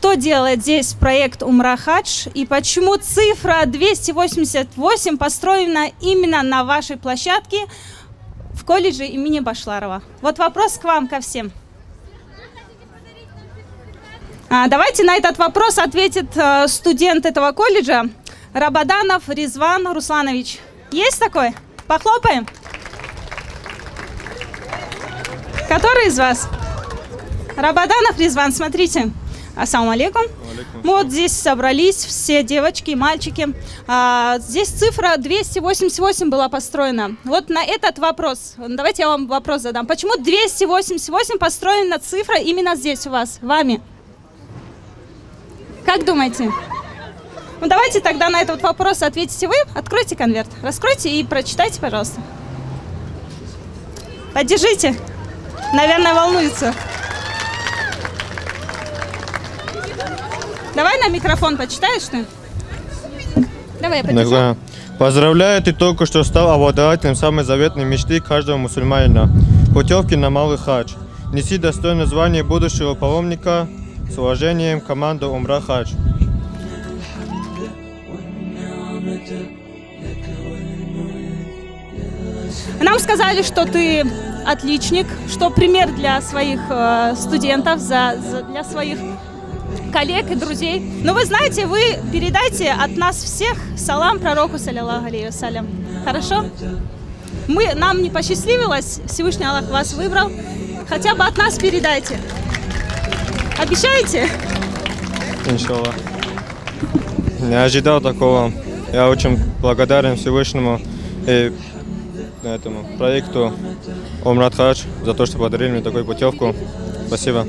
что делает здесь проект Умра Хадж и почему цифра 288 построена именно на вашей площадке в колледже имени Башларова. Вот вопрос к вам, ко всем. Давайте на этот вопрос ответит студент этого колледжа Рабаданов Ризван Русланович. Есть такой? Похлопаем. Который из вас? Рабаданов Ризван, смотрите. Ассаламу алейкум. Мы вот здесь собрались, все девочки и мальчики. Здесь цифра 288 была построена. Вот на этот вопрос, давайте я вам вопрос задам. Почему 288 построена цифра именно здесь у вас, вами? Как думаете? Ну давайте тогда на этот вопрос ответите вы. Откройте конверт, раскройте и прочитайте, пожалуйста. Поддержите. Наверное, волнуется. Давай на микрофон почитаешь ты. Давай я поддержу. Поздравляю, ты только что стал обладателем самой заветной мечты каждого мусульманина. Путевки на Малый Хадж. Неси достойное звание будущего паломника. С уважением, команда Умра Хадж. Нам сказали, что ты отличник, что пример для своих студентов, для своих коллег и друзей. Но вы знаете, вы передайте от нас всех салам пророку, саллиллаху алейхи вассалям. Хорошо? Нам не посчастливилось, Всевышний Аллах вас выбрал. Хотя бы от нас передайте. Обещаете? Иншаллах. Не ожидал такого. Я очень благодарен Всевышнему и этому проекту Умра Хадж за то, что подарили мне такую путевку. Спасибо.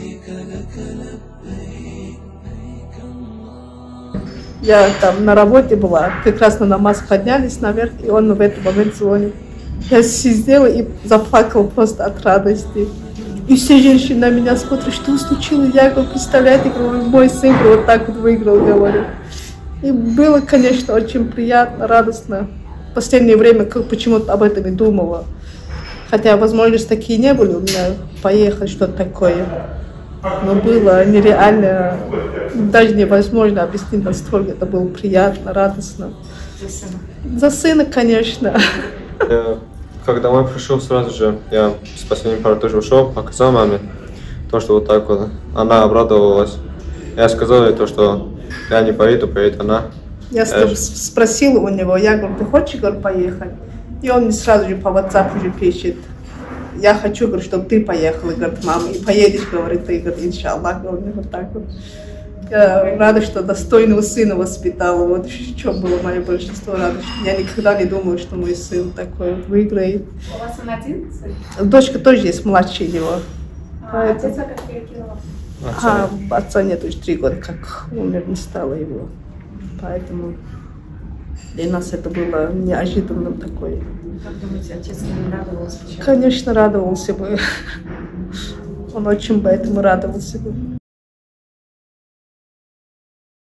Я там на работе была, как раз на намаз поднялись наверх, и он в этот момент звонит. Я сидела и заплакала просто от радости. И все женщины на меня смотрят, что случилось. Я говорю, представляете, мой сын вот так вот выиграл, говорю. И было, конечно, очень приятно, радостно. В последнее время почему-то об этом и думала. Хотя возможности такие не были у меня поехать, что-то такое. Но было нереально, даже невозможно объяснить, насколько это было приятно, радостно. За сына? За сына, конечно. Как домой пришел, сразу же я с последней пары тоже ушел, показал маме то, что вот так вот. Она обрадовалась. Я сказал ей то, что я не поеду, поедет она. Я спросила у него, я говорю, ты хочешь, говорю, поехать? И он мне сразу же по WhatsApp уже пишет. Я хочу, говорю, чтобы ты поехала, говорит, мама, и поедешь, говорит, ты, говорит, иншаллах, говорит, вот так вот. Я рада, что достойного сына воспитала, вот в чем было мое большинство радости. Я никогда не думала, что мой сын такой вот выиграет. У вас он один сын? Дочка тоже есть младше него. Отец как перекинула? Отца нет уже 3 года, как умер, не стало его. Поэтому для нас это было неожиданным такое. Как думаете, отец не радовался? Конечно, радовался бы. Он очень бы этому радовался бы.